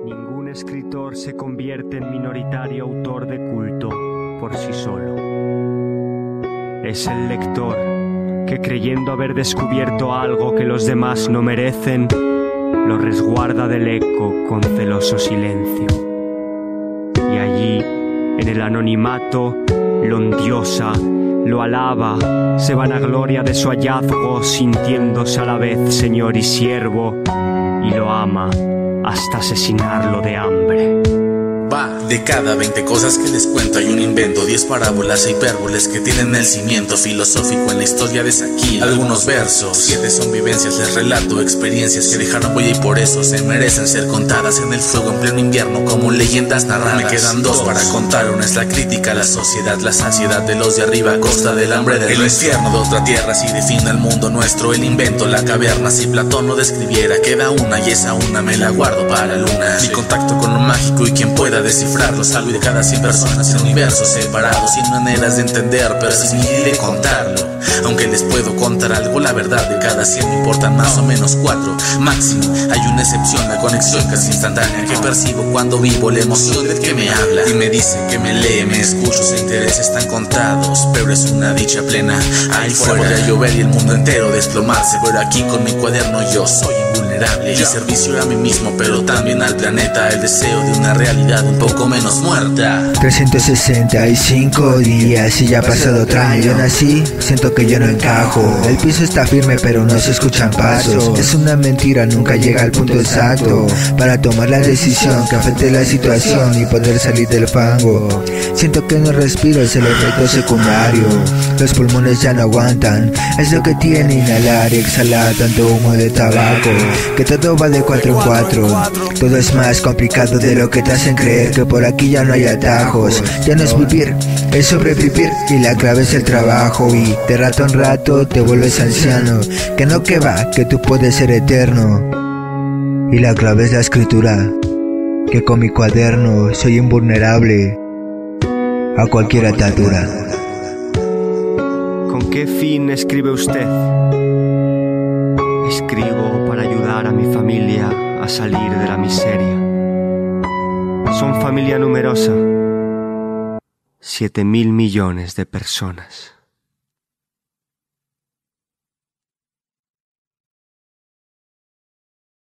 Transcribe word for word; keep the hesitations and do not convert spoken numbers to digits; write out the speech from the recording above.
Ningún escritor se convierte en minoritario autor de culto por sí solo. Es el lector que, creyendo haber descubierto algo que los demás no merecen, lo resguarda del eco con celoso silencio. Y allí, en el anonimato, lo endiosa, lo alaba, se vanagloria de su hallazgo, sintiéndose a la vez señor y siervo, y lo ama hasta asesinarlo de hambre. Va, de cada veinte cosas que les cuento hay un invento, diez parábolas e hipérboles que tienen el cimiento filosófico en la historia de Saquil. Algunos versos, siete son vivencias, les relato experiencias que dejaron huella y por eso se merecen ser contadas en el fuego en pleno invierno como leyendas narradas. Me quedan dos para contar, una es la crítica a la sociedad, la saciedad de los de arriba a costa del hambre del el infierno de otra tierra, así define el mundo nuestro, el invento, la caverna, si Platón no describiera, queda una y esa una me la guardo para la luna. Mi contacto con lo mágico y quien pueda descifrarlo, salvo de cada cien personas en universos separados, sin maneras de entender, pero sí de contarlo. Aunque les puedo contar algo, la verdad de cada cien me importan más o menos cuatro máximo. Hay una excepción, la conexión casi instantánea que percibo cuando vivo, la emoción del que me habla y me dice que me lee, me escucho, sus intereses están contados, pero es una dicha plena. Ahí fuera podría llover y el mundo entero desplomarse, pero aquí con mi cuaderno yo soy invulnerable. Mi servicio a mí mismo, pero también al planeta, el deseo de una realidad un poco menos muerta. trescientos sesenta y cinco días y ya ha pasado otro año. Yo nací, siento que yo no encajo. El piso está firme pero no se escuchan pasos. Es una mentira, nunca llega al punto exacto para tomar la decisión que afecte la situación y poder salir del fango. Siento que no respiro, es el efecto secundario. Los pulmones ya no aguantan, es lo que tiene inhalar y exhalar tanto humo de tabaco, que todo va de cuatro en cuatro. Todo es más complicado de lo que te hacen creer, que por aquí ya no hay atajos. Ya no es vivir, es sobrevivir y la clave es el trabajo. Y de rato en rato te vuelves anciano, que no que va, que tú puedes ser eterno. Y la clave es la escritura, que con mi cuaderno soy invulnerable a cualquier atadura. ¿Con qué fin escribe usted? Escribo para ayudar a mi familia a salir de la miseria. Son familia numerosa, siete mil millones de personas.